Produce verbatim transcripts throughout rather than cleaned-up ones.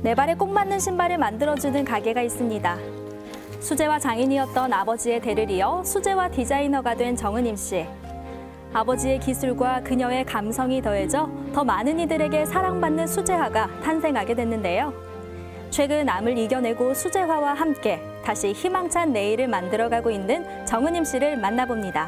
내 발에 꼭 맞는 신발을 만들어주는 가게가 있습니다. 수제화 장인이었던 아버지의 대를 이어 수제화 디자이너가 된 정은임 씨. 아버지의 기술과 그녀의 감성이 더해져 더 많은 이들에게 사랑받는 수제화가 탄생하게 됐는데요. 최근 암을 이겨내고 수제화와 함께 다시 희망찬 내일을 만들어가고 있는 정은임 씨를 만나봅니다.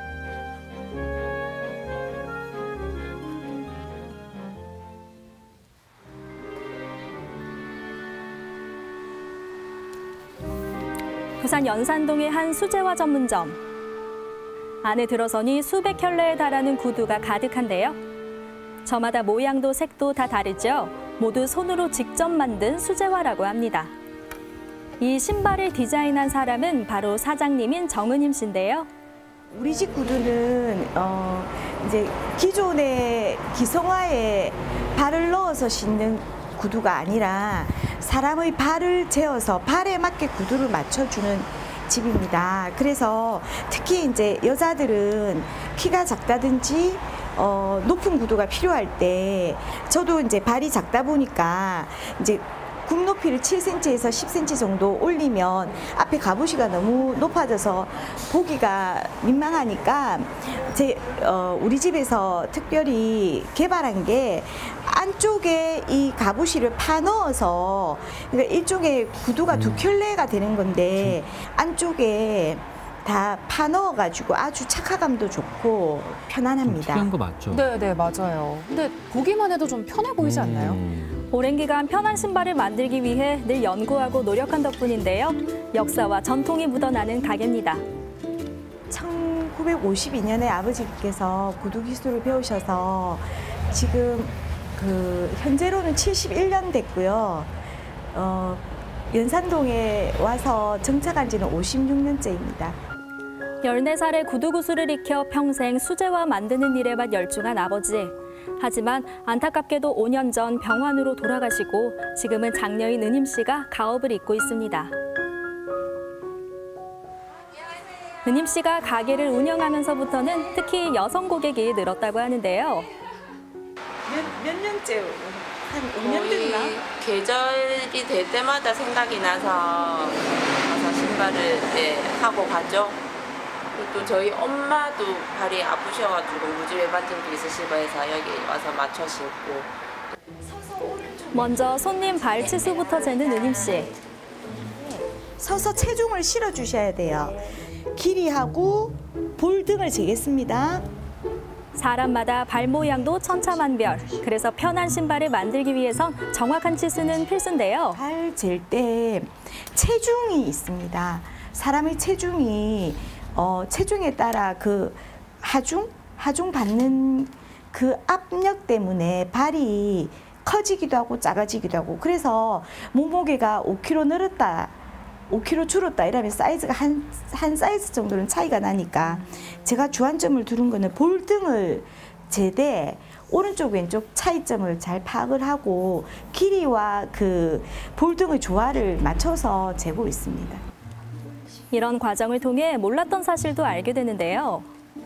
부산 연산동의 한 수제화 전문점. 안에 들어서니 수백 켤레에 달하는 구두가 가득한데요. 저마다 모양도 색도 다 다르죠. 모두 손으로 직접 만든 수제화라고 합니다. 이 신발을 디자인한 사람은 바로 사장님인 정은임 씨인데요. 우리 집 구두는 어, 이제 기존의 기성화에 발을 넣어서 신는 구두가 아니라 사람의 발을 재어서 발에 맞게 구두를 맞춰주는 집입니다. 그래서 특히 이제 여자들은 키가 작다든지 어, 높은 구두가 필요할 때 저도 이제 발이 작다 보니까 이제 굽 높이를 칠 센티미터에서 십 센티미터 정도 올리면 앞에 가부시가 너무 높아져서 보기가 민망하니까 제 어, 우리 집에서 특별히 개발한 게 안쪽에 이 가부시를 파 넣어서 그러니까 일종의 구두가 두 켤레가 되는 건데 안쪽에 다 파 넣어가지고 아주 착화감도 좋고 편안합니다. 특이한 거 맞죠? 네, 네, 맞아요. 근데 보기만 해도 좀 편해 보이지 않나요? 음. 오랜 기간 편한 신발을 만들기 위해 늘 연구하고 노력한 덕분인데요. 역사와 전통이 묻어나는 가게입니다. 천구백오십이 년에 아버지께서 구두 기술을 배우셔서 지금 그 현재로는 칠십일 년 됐고요. 어, 연산동에 와서 정착한 지는 오십육 년째입니다. 열네 살에 구두 구슬을 익혀 평생 수제화 만드는 일에만 열중한 아버지. 하지만 안타깝게도 오 년 전 병환으로 돌아가시고 지금은 장녀인 은임 씨가 가업을 잇고 있습니다. 은임 씨가 가게를 운영하면서부터는 특히 여성 고객이 늘었다고 하는데요. 몇, 몇 년째? 한 오 년 됐나? 계절이 될 때마다 생각이 나서 가서 신발을 네, 하고 가죠. 또 저희 엄마도 발이 아프셔가지고 무지외반증도 있으시고 해서 여기 와서 맞춰 신고. 먼저 손님 발 치수부터 재는 은임 씨. 서서 체중을 실어 주셔야 돼요. 길이하고 볼 등을 재겠습니다. 사람마다 발 모양도 천차만별. 그래서 편한 신발을 만들기 위해선 정확한 치수는 필수인데요. 발 잴 때 체중이 있습니다. 사람의 체중이 어, 체중에 따라 그 하중? 하중 받는 그 압력 때문에 발이 커지기도 하고 작아지기도 하고 그래서 몸무게가 오 킬로그램 늘었다, 오 킬로그램 줄었다 이러면 사이즈가 한, 한 사이즈 정도는 차이가 나니까 제가 주안점을 두른 거는 볼등을 재되 오른쪽 왼쪽 차이점을 잘 파악을 하고 길이와 그 볼등의 조화를 맞춰서 재고 있습니다. 이런 과정을 통해 몰랐던 사실도 알게 되는데요.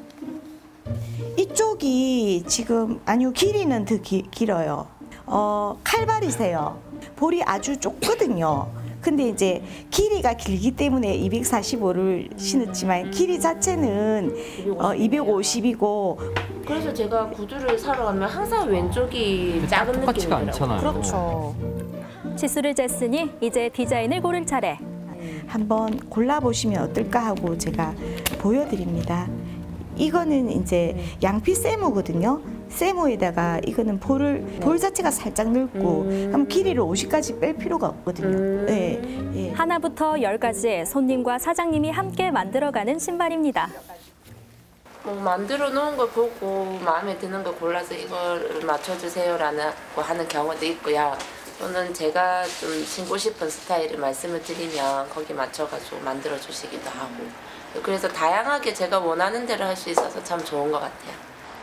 이쪽이 지금 아니요 길이는 더 기, 길어요. 어, 칼발이세요. 볼이 아주 좁거든요. 근데 이제 길이가 길기 때문에 이백사십오를 신었지만 길이 자체는 어, 이백오십이고 그래서 제가 구두를 사러 가면 항상 왼쪽이 작은 느낌이 똑같지가 들어요. 않잖아요. 그렇죠. 치수를 쟀으니 이제 디자인을 고를 차례. 한번 골라보시면 어떨까 하고 제가 보여드립니다. 이거는 이제 양피 세모거든요. 세모에다가 이거는 볼을 볼 자체가 살짝 넓고 음. 그럼 길이를 오십까지 뺄 필요가 없거든요. 음. 네, 네. 하나부터 열까지 손님과 사장님이 함께 만들어가는 신발입니다. 뭐 만들어 놓은 걸 보고 마음에 드는 걸 골라서 이걸 맞춰주세요라는 하는 경우도 있고요. 또는 제가 좀 신고 싶은 스타일을 말씀을 드리면 거기 맞춰가지고 만들어 주시기도 하고 그래서 다양하게 제가 원하는 대로 할 수 있어서 참 좋은 것 같아요.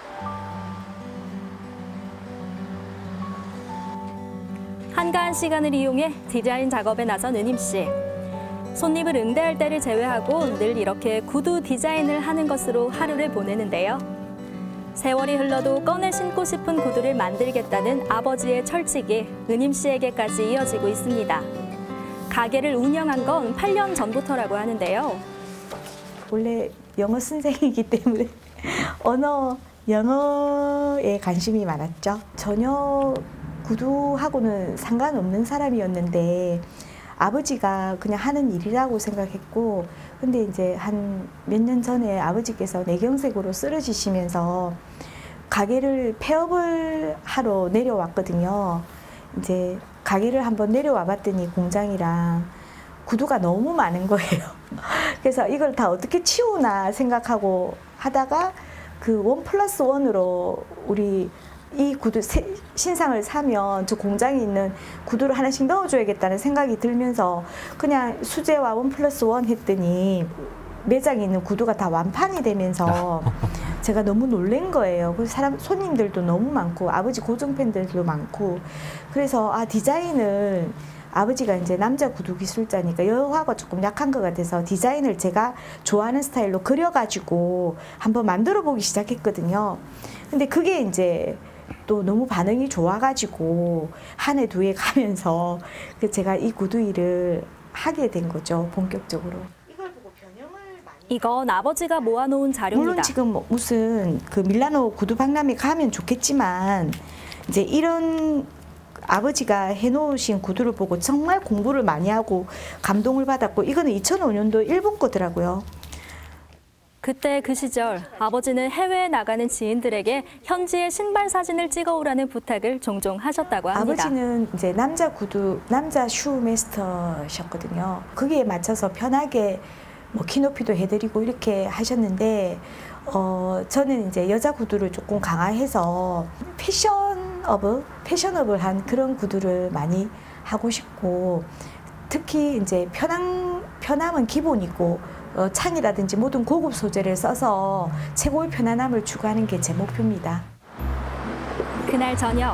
한가한 시간을 이용해 디자인 작업에 나선 은임 씨. 손님을 응대할 때를 제외하고 늘 이렇게 구두 디자인을 하는 것으로 하루를 보내는데요. 세월이 흘러도 꺼내 신고 싶은 구두를 만들겠다는 아버지의 철칙이 은임 씨에게까지 이어지고 있습니다. 가게를 운영한 건 팔 년 전부터라고 하는데요. 원래 영어 선생이기 때문에 언어, 영어에 관심이 많았죠. 전혀 구두하고는 상관없는 사람이었는데 아버지가 그냥 하는 일이라고 생각했고, 근데 이제 한 몇 년 전에 아버지께서 뇌경색으로 쓰러지시면서 가게를 폐업을 하러 내려왔거든요. 이제 가게를 한번 내려와 봤더니 공장이랑 구두가 너무 많은 거예요. 그래서 이걸 다 어떻게 치우나 생각하고 하다가 그 원 플러스 원으로 우리 이 구두 새, 신상을 사면 저 공장에 있는 구두를 하나씩 넣어줘야겠다는 생각이 들면서 그냥 수제화 원 플러스 원 했더니 매장에 있는 구두가 다 완판이 되면서 제가 너무 놀란 거예요. 그래서 사람 손님들도 너무 많고 아버지 고정 팬들도 많고, 그래서 아 디자인을 아버지가 이제 남자 구두 기술자니까 여하가 조금 약한 것 같아서 디자인을 제가 좋아하는 스타일로 그려가지고 한번 만들어 보기 시작했거든요. 근데 그게 이제 또 너무 반응이 좋아가지고 한 해 두 해 가면서 제가 이 구두 일을 하게 된 거죠, 본격적으로. 이걸 보고 변형을 많이. 이건 아버지가 모아놓은 자료입니다. 물론 지금 뭐 무슨 그 밀라노 구두 박람회 가면 좋겠지만 이제 이런 아버지가 해놓으신 구두를 보고 정말 공부를 많이 하고 감동을 받았고, 이거는 이천오 년도 일본 거더라고요. 그때 그 시절 아버지는 해외에 나가는 지인들에게 현지의 신발 사진을 찍어오라는 부탁을 종종 하셨다고 합니다. 아버지는 이제 남자 구두, 남자 슈 마스터셨거든요. 거기에 맞춰서 편하게 뭐 키높이도 해드리고 이렇게 하셨는데, 어, 저는 이제 여자 구두를 조금 강화해서 패션업을, 패션업을 그런 구두를 많이 하고 싶고, 특히 이제 편함, 편함은 기본이고, 어, 창이라든지 모든 고급 소재를 써서 최고의 편안함을 추구하는 게 제 목표입니다. 그날 저녁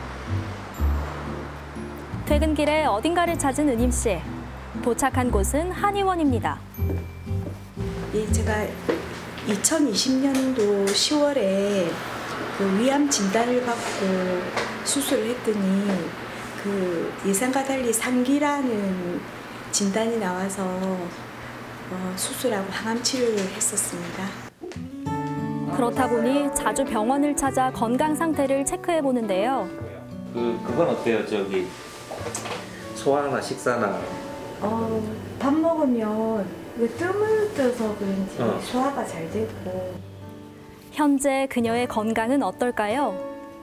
퇴근길에 어딘가를 찾은 은임 씨. 도착한 곳은 한의원입니다. 예, 제가 이천이십 년도 시월에 그 위암 진단을 받고 수술을 했더니 그 예상과 달리 상기라는 진단이 나와서 어, 수술하고 항암 치료를 했었습니다. 그렇다 보니 자주 병원을 찾아 건강 상태를 체크해 보는데요. 그 그건 어때요? 저기 소화나 식사나. 어, 밥 먹으면 뜸을 떠서 그런지 어. 소화가 잘 되고. 현재 그녀의 건강은 어떨까요?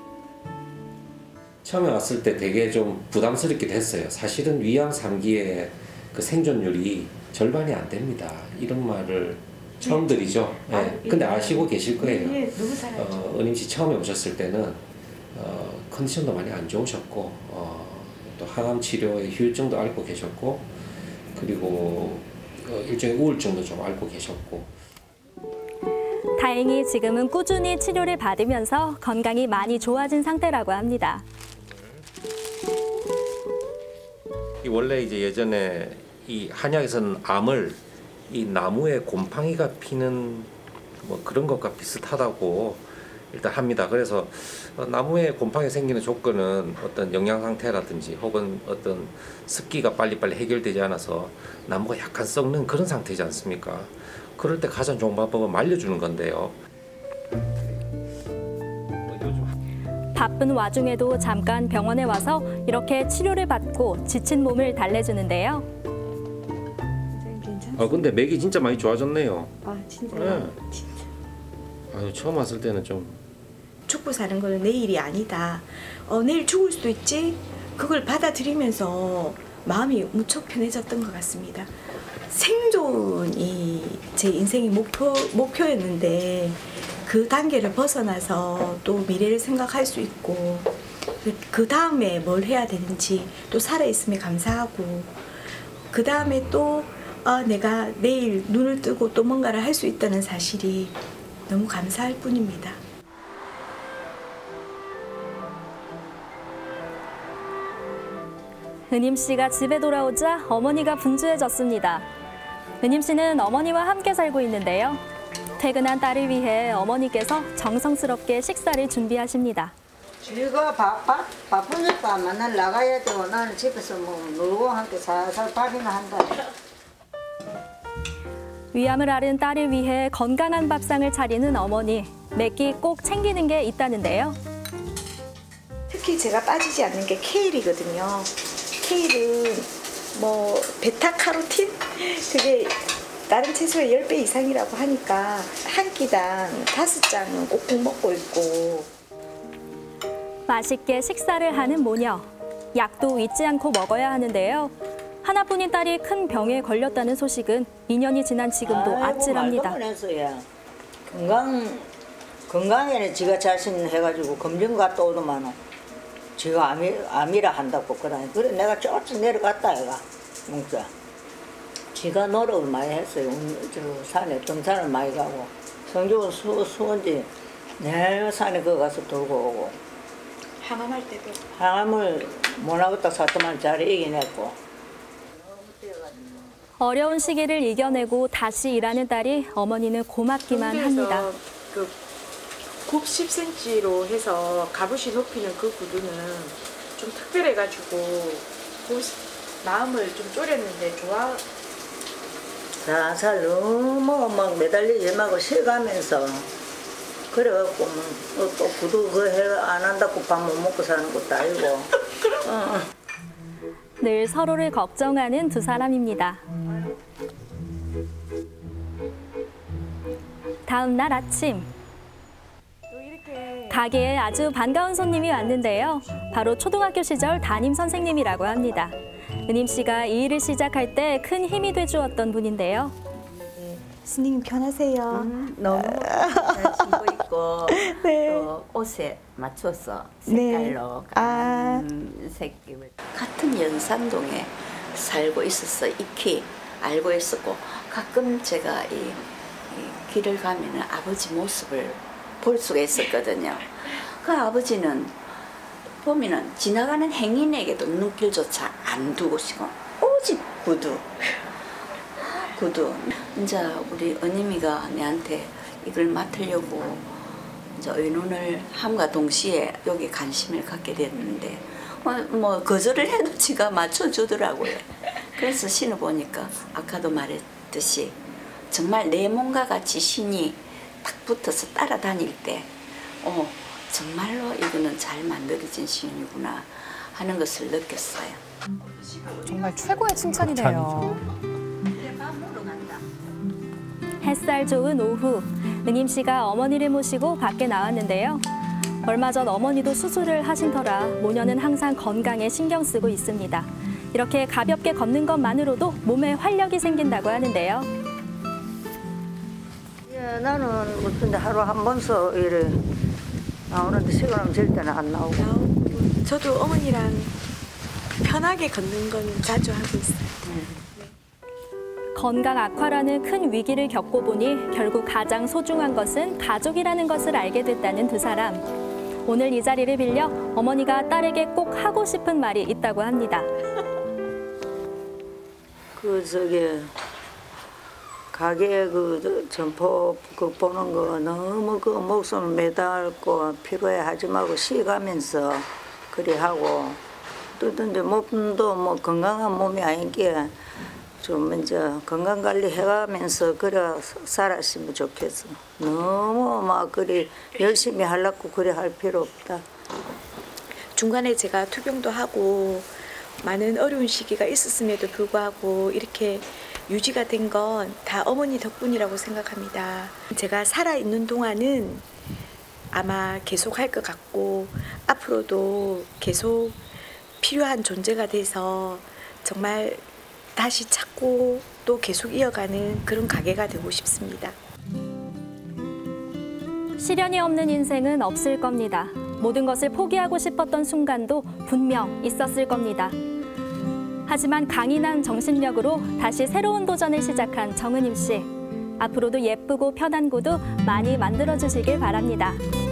처음에 왔을 때 되게 좀 부담스럽기도 했어요. 사실은 위암 삼 기의 그 생존율이 절반이 안 됩니다. 이런 말을 처음 드리죠. 예. 아, 근데 예. 아시고 계실 거예요. 예, 너무 잘 알죠. 어, 은임 씨 처음에 오셨을 때는 어, 컨디션도 많이 안 좋으셨고, 어, 또 항암 치료의 효율증도 앓고 계셨고, 그리고 어, 일종의 우울증도 좀 앓고 계셨고. 다행히 지금은 꾸준히 치료를 받으면서 건강이 많이 좋아진 상태라고 합니다. 이 원래 이제 예전에 이 한약에서는 암을 이 나무에 곰팡이가 피는 뭐 그런 것과 비슷하다고 일단 합니다. 그래서 어, 나무에 곰팡이 생기는 조건은 어떤 영양 상태라든지 혹은 어떤 습기가 빨리빨리 해결되지 않아서 나무가 약간 썩는 그런 상태지 않습니까? 그럴 때 가장 좋은 방법은 말려주는 건데요. 바쁜 와중에도 잠깐 병원에 와서 이렇게 치료를 받고 지친 몸을 달래주는데요. 괜찮습니다. 아 근데 맥이 진짜 많이 좋아졌네요. 아, 진짜요? 네. 진짜. 아유 처음 왔을 때는 좀 죽고 사는 거는 내일이 아니다. 어, 내일 죽을 수도 있지. 그걸 받아들이면서 마음이 무척 편해졌던 것 같습니다. 생존이 제 인생의 목표, 목표였는데 그 단계를 벗어나서 또 미래를 생각할 수 있고, 그 다음에 뭘 해야 되는지 또 살아있음에 감사하고, 그 다음에 또 어, 내가 내일 눈을 뜨고 또 뭔가를 할 수 있다는 사실이 너무 감사할 뿐입니다. 은임 씨가 집에 돌아오자 어머니가 분주해졌습니다. 은임 씨는 어머니와 함께 살고 있는데요. 퇴근한 딸을 위해 어머니께서 정성스럽게 식사를 준비하십니다. 지가 바, 바, 바쁘니까 맨날 나가야 되고 나는 집에서 뭐 놀고 함께 살살 밥이나 한다. 위암을 앓은 딸을 위해 건강한 밥상을 차리는 어머니. 매끼 꼭 챙기는 게 있다는데요. 특히 제가 빠지지 않는 게 케일이거든요. 케일은 뭐 베타카로틴? 그게 다른 채소의 십 배 이상이라고 하니까 한 끼당 다섯 장은 꼭꼭 먹고 있고. 맛있게 식사를 하는 모녀. 약도 잊지 않고 먹어야 하는데요. 하나뿐인 딸이 큰 병에 걸렸다는 소식은 이 년이 지난 지금도 아찔합니다. 건강, 건강에는 지가 자신 해가지고 검진 갔다 오더만은 지가 암이, 암이라 한다고 그러니 그래 내가 쫓아 내려갔다 얘가 뭉자. 지가 노력을 많이 했어요. 저 산에 등산을 많이 가고 성주은 수, 수원지 내 산에 거 가서 돌고 오고 항암할 때도 항암을 못하겠다 사또만 잘 이겨냈고. 어려운 시기를 이겨내고 다시 일하는 딸이 어머니는 고맙기만 합니다. 그 굽 십 센티미터로 해서 값없이 높이는 그 구두는 좀 특별해가지고 그 마음을 좀 졸였는데 좋아. 살살 너무 막 매달리지 말고 쉬가면서 그래갖고 뭐 또 구두 그 해 안 한다고 밥 못 먹고 사는 것도 아니고. 어. 늘 서로를 걱정하는 두 사람입니다. 다음 날 아침. 가게에 아주 반가운 손님이 왔는데요. 바로 초등학교 시절 담임 선생님이라고 합니다. 은임 씨가 이 일을 시작할 때 큰 힘이 돼주었던 분인데요. 스님 편하세요. 음, 너무 잘 신고 있고 네. 또 옷에 맞춰서 네. 색깔로 아. 음, 색입을 같은 연산동에 살고 있어서 익히 알고 있었고 가끔 제가 이, 이 길을 가면은 아버지 모습을 볼 수가 있었거든요. 그 아버지는 보면은 지나가는 행인에게도 눈길조차 안 두고시고 오직 구두. 구두. 이제 우리 언니미가 내한테 이걸 맡으려고 이제 의논을 함과 동시에 여기 관심을 갖게 됐는데 어, 뭐 거절을 해도 지가 맞춰주더라고요. 그래서 신어보니까 아까도 말했듯이 정말 내 몸과 같이 신이 딱 붙어서 따라다닐 때 어, 정말로 이거는 잘 만들어진 신이구나 하는 것을 느꼈어요. 정말 최고의 칭찬이네요. 햇살 좋은 오후, 은임 씨가 어머니를 모시고 밖에 나왔는데요. 얼마 전 어머니도 수술을 하신 터라 모녀는 항상 건강에 신경 쓰고 있습니다. 이렇게 가볍게 걷는 것만으로도 몸에 활력이 생긴다고 하는데요. 예, 나는 어떤데 하루 한 번서 이래 나오는데 시간은 절대는 안 나오고. 나오고 저도 어머니랑 편하게 걷는 거는 자주 하고 있어요. 건강 악화라는 큰 위기를 겪고 보니 결국 가장 소중한 것은 가족이라는 것을 알게 됐다는 두 사람. 오늘 이 자리를 빌려 어머니가 딸에게 꼭 하고 싶은 말이 있다고 합니다. 그 저기 가게 그 점포 그 보는 거 너무 그 목숨을 매달고 피로해하지 말고 쉬가면서 그리 하고 또 이제 몸도 뭐 건강한 몸이 아니기에 좀 이제 건강 관리 해가면서 그래 살았으면 좋겠어. 너무 막 그리 열심히 하려고 그래 할 필요 없다. 중간에 제가 투병도 하고 많은 어려운 시기가 있었음에도 불구하고 이렇게 유지가 된 건 다 어머니 덕분이라고 생각합니다. 제가 살아있는 동안은 아마 계속 할 것 같고 앞으로도 계속 필요한 존재가 돼서 정말 다시 찾고 또 계속 이어가는 그런 가게가 되고 싶습니다. 시련이 없는 인생은 없을 겁니다. 모든 것을 포기하고 싶었던 순간도 분명 있었을 겁니다. 하지만 강인한 정신력으로 다시 새로운 도전을 시작한 정은임 씨. 앞으로도 예쁘고 편한 구두 많이 만들어주시길 바랍니다.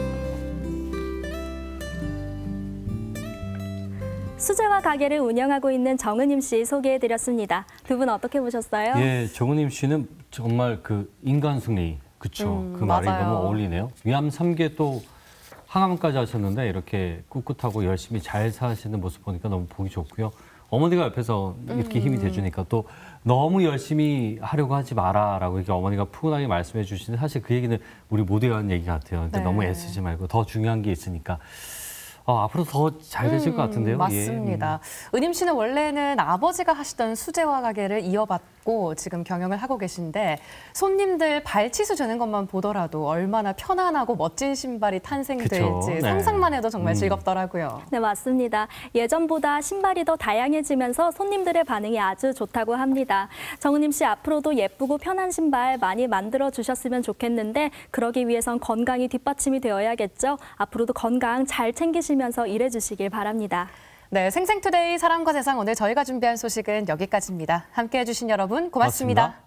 수제화 가게를 운영하고 있는 정은임 씨 소개해드렸습니다. 두 분 어떻게 보셨어요? 예, 정은임 씨는 정말 그 인간 승리, 그렇죠. 음, 그 말이 맞아요. 너무 어울리네요. 위암 삼 기 또 항암까지 하셨는데 이렇게 꿋꿋하고 열심히 잘 사시는 모습 보니까 너무 보기 좋고요. 어머니가 옆에서 이렇게 힘이 돼주니까 또 너무 열심히 하려고 하지 마라라고 이렇게 어머니가 푸근하게 말씀해 주시는데 사실 그 얘기는 우리 모두에 하는 얘기 같아요. 그러니까 네. 너무 애쓰지 말고 더 중요한 게 있으니까 어, 앞으로 더 잘 되실 것 같은데요. 음, 맞습니다. 예. 은임 씨는 원래는 아버지가 하시던 수제화 가게를 이어받고 지금 경영을 하고 계신데 손님들 발치수 재는 것만 보더라도 얼마나 편안하고 멋진 신발이 탄생될지 그쵸, 네. 상상만 해도 정말 음. 즐겁더라고요. 네, 맞습니다. 예전보다 신발이 더 다양해지면서 손님들의 반응이 아주 좋다고 합니다. 정은임 씨 앞으로도 예쁘고 편한 신발 많이 만들어 주셨으면 좋겠는데 그러기 위해선 건강이 뒷받침이 되어야겠죠. 앞으로도 건강 잘 챙기시면서 일해 주시길 바랍니다. 네, 생생투데이 사람과 세상 오늘 저희가 준비한 소식은 여기까지입니다. 함께해 주신 여러분 고맙습니다. 고맙습니다.